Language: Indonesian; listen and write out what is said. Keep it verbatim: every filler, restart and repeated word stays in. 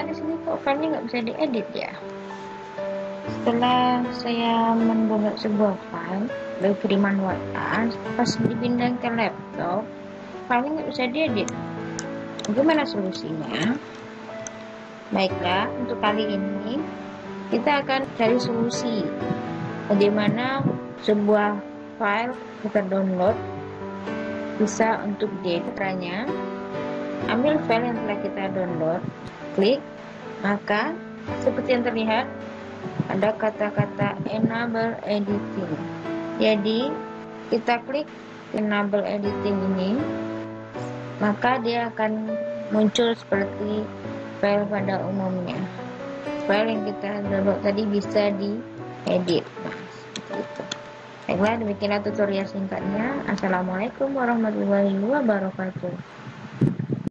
di sini kok filenya nggak bisa diedit ya? Setelah saya mendownload sebuah file dari kiriman W A, pas dipindah ke laptop, filenya nggak bisa diedit. Gimana solusinya? Baiklah, untuk kali ini kita akan cari solusi bagaimana sebuah file kita download bisa untuk diedit. Caranya, ambil file yang telah kita download, klik, maka seperti yang terlihat ada kata-kata enable editing. Jadi kita klik enable editing ini, maka dia akan muncul seperti file pada umumnya. File yang kita download tadi bisa diedit. Nah, seperti itu. Baiklah, demikianlah tutorial singkatnya. Assalamualaikum warahmatullahi wabarakatuh.